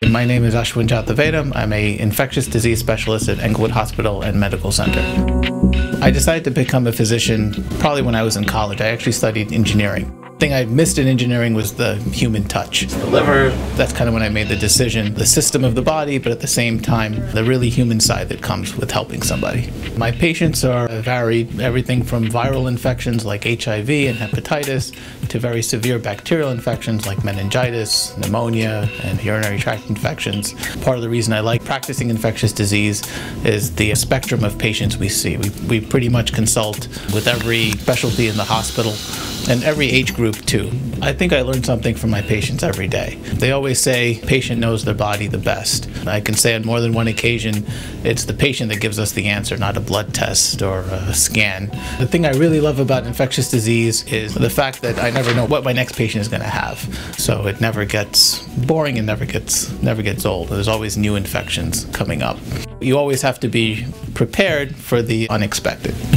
My name is Ashwin Jathavedam. I'm an infectious disease specialist at Englewood Hospital and Medical Center. I decided to become a physician probably when I was in college. I actually studied engineering. The thing I missed in engineering was the human touch. The liver, that's kind of when I made the decision. The system of the body, but at the same time, the really human side that comes with helping somebody. My patients are varied, everything from viral infections like HIV and hepatitis to very severe bacterial infections like meningitis, pneumonia, and urinary tract infections. Part of the reason I like practicing infectious disease is the spectrum of patients we see. We pretty much consult with every specialty in the hospital and every age group too. I think I learn something from my patients every day. They always say patient knows their body the best. I can say on more than one occasion it's the patient that gives us the answer, not a blood test or a scan. The thing I really love about infectious disease is the fact that I never know what my next patient is going to have. So it never gets boring and never gets old. There's always new infections coming up. You always have to be prepared for the unexpected.